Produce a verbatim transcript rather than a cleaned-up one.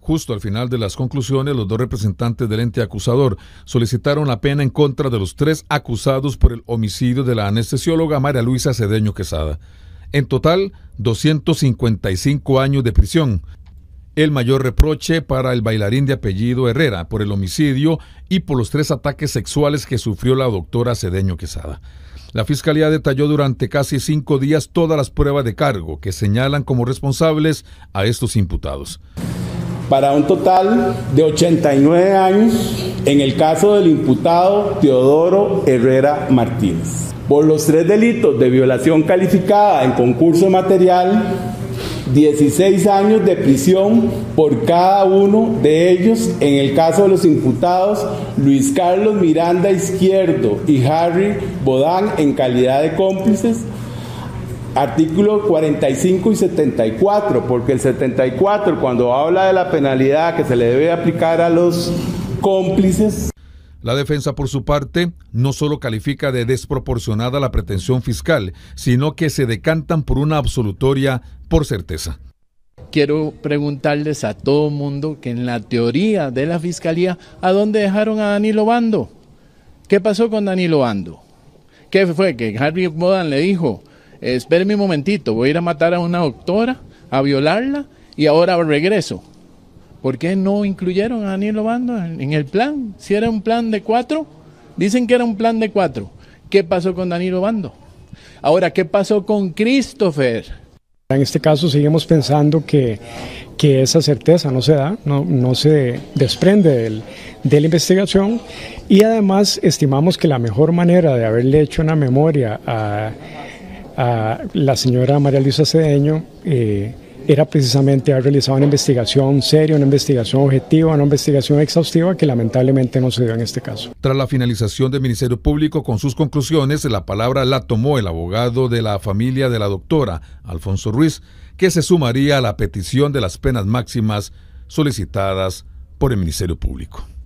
Justo al final de las conclusiones, los dos representantes del ente acusador solicitaron la pena en contra de los tres acusados por el homicidio de la anestesióloga María Luisa Cedeño Quesada. En total, doscientos cincuenta y cinco años de prisión. El mayor reproche para el bailarín de apellido Herrera por el homicidio y por los tres ataques sexuales que sufrió la doctora Cedeño Quesada. La Fiscalía detalló durante casi cinco días todas las pruebas de cargo que señalan como responsables a estos imputados. Para un total de ochenta y nueve años en el caso del imputado Teodoro Herrera Martínez. Por los tres delitos de violación calificada en concurso material, dieciséis años de prisión por cada uno de ellos en el caso de los imputados Luis Carlos Miranda Izquierdo y Harry Bodán en calidad de cómplices. Artículo cuarenta y cinco y setenta y cuatro, porque el setenta y cuatro, cuando habla de la penalidad que se le debe aplicar a los cómplices. La defensa, por su parte, no solo califica de desproporcionada la pretensión fiscal, sino que se decantan por una absolutoria por certeza. Quiero preguntarles a todo mundo que en la teoría de la Fiscalía, ¿a dónde dejaron a Danilo Bando? ¿Qué pasó con Danilo Bando? ¿Qué fue? Que Harry Bodán le dijo: espéreme un momentito, voy a ir a matar a una doctora, a violarla y ahora regreso. ¿Por qué no incluyeron a Danilo Bando en el plan? Si era un plan de cuatro, dicen que era un plan de cuatro. ¿Qué pasó con Danilo Bando? Ahora, ¿qué pasó con Christopher? En este caso seguimos pensando que, que esa certeza no se da, no, no se desprende del, de la investigación, y además estimamos que la mejor manera de haberle hecho una memoria a, a la señora María Luisa Cedeño eh, era precisamente haber realizado una investigación seria, una investigación objetiva, una investigación exhaustiva que lamentablemente no se dio en este caso. Tras la finalización del Ministerio Público con sus conclusiones, la palabra la tomó el abogado de la familia de la doctora, Alfonso Ruiz, que se sumaría a la petición de las penas máximas solicitadas por el Ministerio Público.